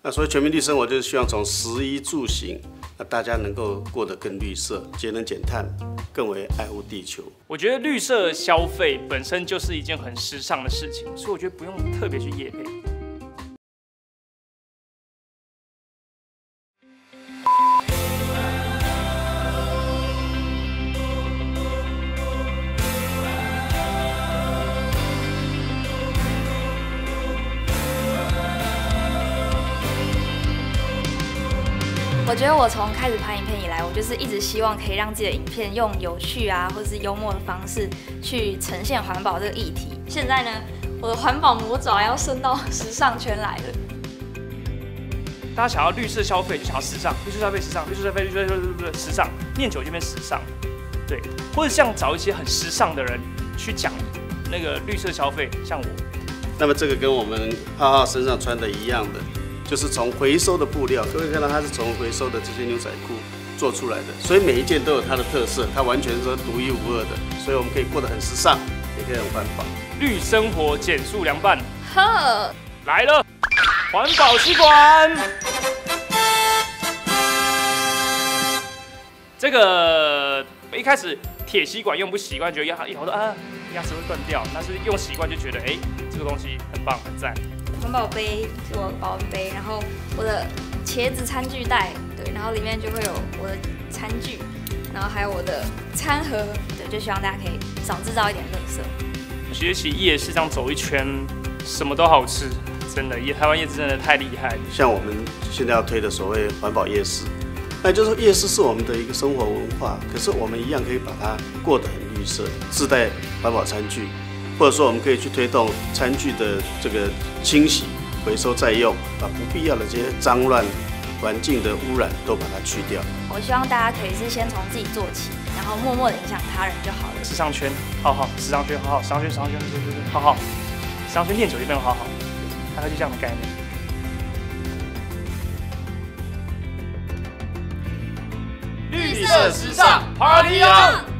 那所以全民绿生活就是希望从食衣住行，那大家能够过得更绿色、节能减碳，更为爱护地球。 我觉得绿色消费本身就是一件很时尚的事情，所以我觉得不用特别去业配。 我觉得我从开始拍影片以来，我就是一直希望可以让自己的影片用有趣啊，或是幽默的方式去呈现环保这个议题。现在呢，我的环保魔爪要伸到时尚圈来了。 大家想要绿色消费，就想要时尚，绿色消费时尚，绿色消费时尚，念久就变时尚，对，或者像找一些很时尚的人去讲那个绿色消费，像我。 那么这个跟我们浩浩身上穿的一样的。就是从回收的布料，各位看到它是从回收的这些牛仔裤做出来的，所以每一件都有它的特色，它完全是独一无二的，所以我们可以过得很时尚，也可以很环保。 绿生活减速凉拌， 呵， 来了，环保吸管。这个一开始铁吸管用不习惯，觉得一咬说啊牙齿会断掉，但是用习惯就觉得这个东西很棒很赞。 环保杯是我的保温杯，然后我的茄子餐具袋，对，然后里面就会有我的餐具，然后还有我的餐盒，对，就希望大家可以少制造一点垃圾。 学习夜市这样走一圈，什么都好吃，真的，台湾夜市真的太厉害了。 像我们现在要推的所谓环保夜市，那就是夜市是我们的一个生活文化，可是我们一样可以把它过得很绿色，自带环保餐具。或者说，我们可以去推动餐具的这个清洗、回收再用，把不必要的这些脏乱、环境的污染都把它去掉。 我希望大家可以是先从自己做起，然后默默的影响他人就好了。 时尚圈，好好；时尚圈，好好；时尚圈，好好；时尚圈练久就变好好，大概就这样的概念。绿色时尚 Party on！